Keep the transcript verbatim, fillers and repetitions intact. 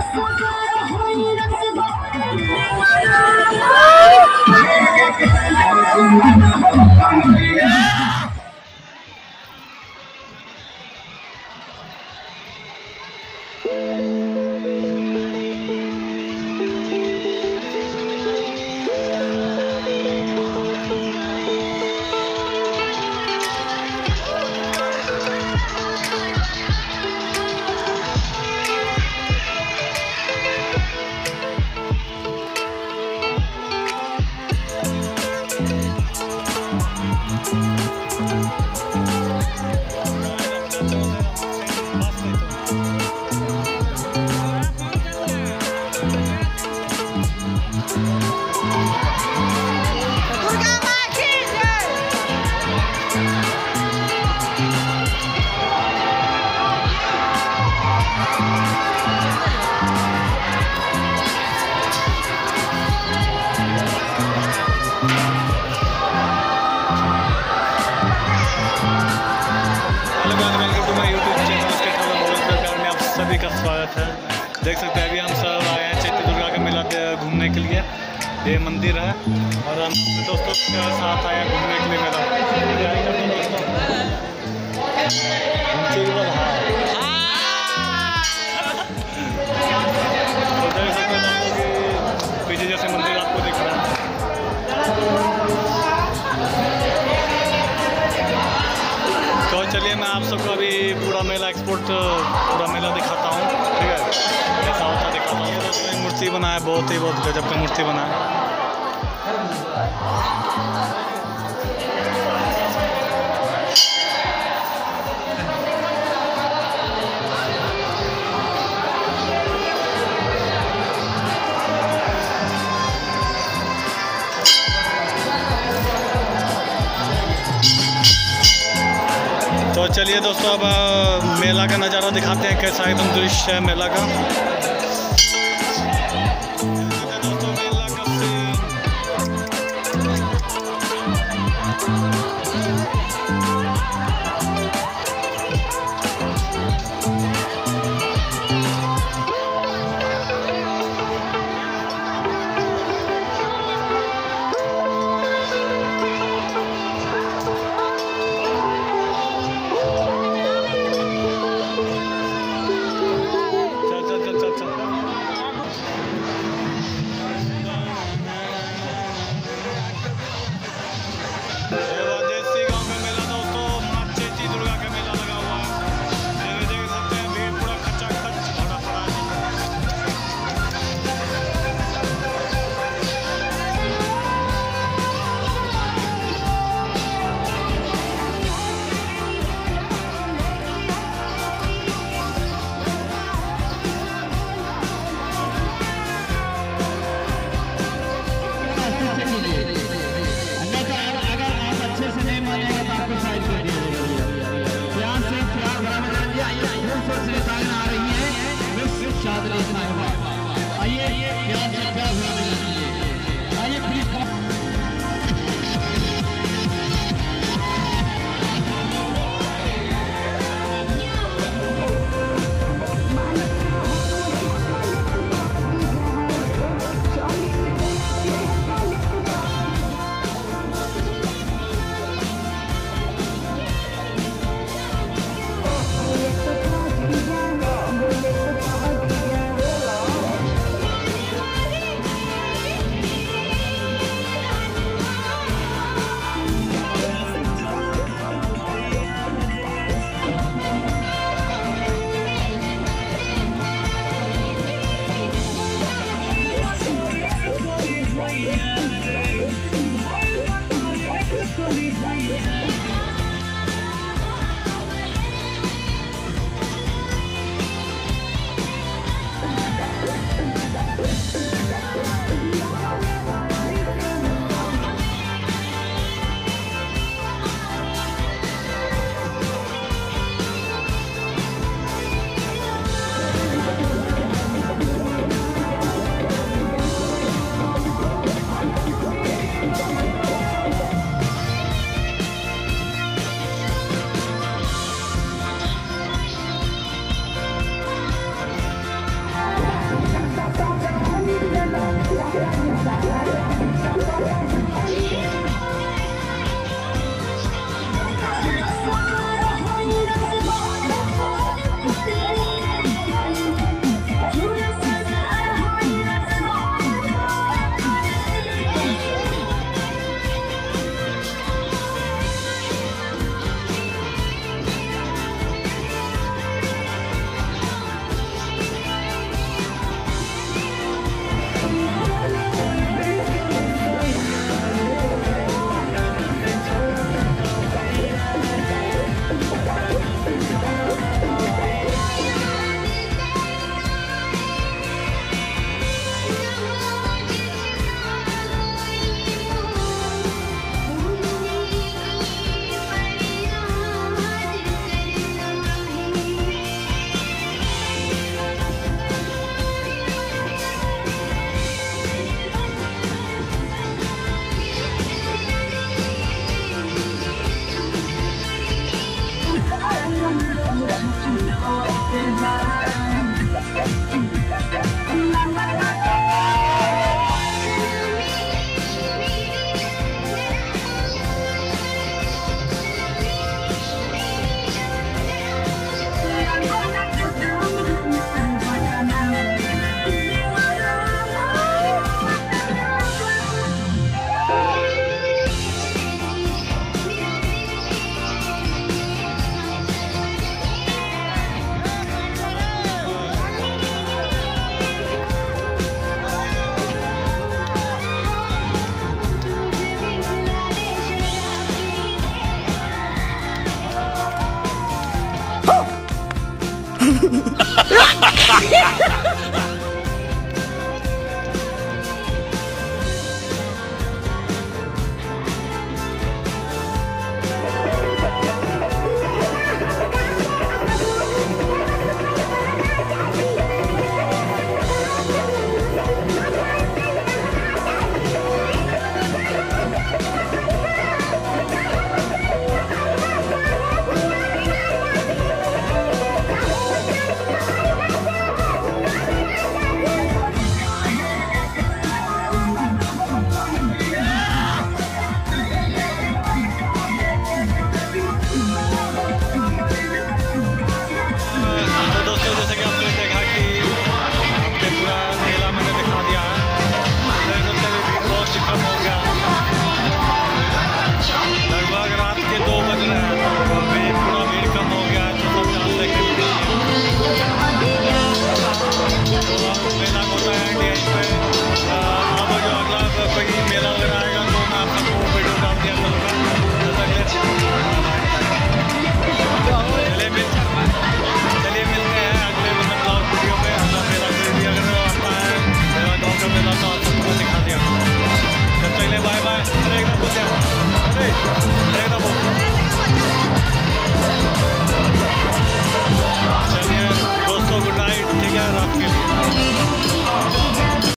देख सकते हैं अभी हम सब आए हैं चैत्य दुर्गा का मेला घूमने के लिए। ये मंदिर है और हम दोस्तों के साथ आए हैं घूमने के लिए मेला। तो देख सकते हैं कि पीछे जैसे मंदिर आपको दिख रहा है। तो चलिए मैं आप सबको अभी पूरा मेला एक्सपोर्ट पूरा मेला दिखाता हूँ, ठीक है, कैसा होता दिखाता हूँ। मूर्ति बना है, बहुत ही बहुत गजब का मूर्ति बना है। तो चलिए दोस्तों अब मेला का नज़ारा दिखाते हैं, कैसा एकदम दृश्य है मेला का। Ha ha ha!